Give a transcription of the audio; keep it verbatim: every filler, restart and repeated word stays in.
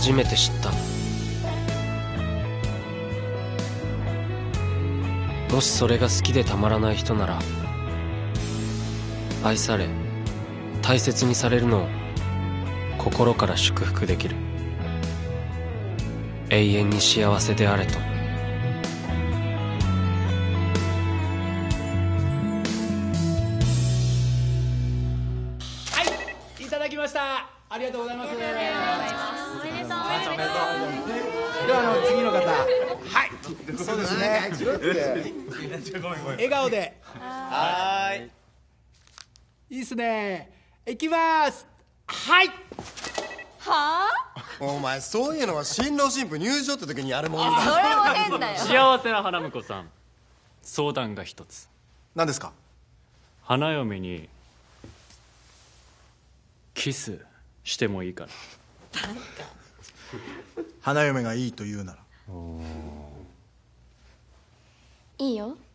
初めて知った。もしそれが好きでたまらない人なら、愛され大切にされるのを心から祝福できる。永遠に幸せであれと。 はい、いただきました。ありがとうございます。 おめでとう。おめでとう。 ではあの次の方、はい、そうですね。笑顔で。 はーい。 いいっすね。いきます。はい。 はお前そういうのは新郎新婦入場って時にやるもんあ？そだ。 れも変だよ。 幸せな花婿さん、相談が一つ。 何ですか？ 花嫁にキスしてもいいかな。 花嫁がいいと言うなら。 いいよ。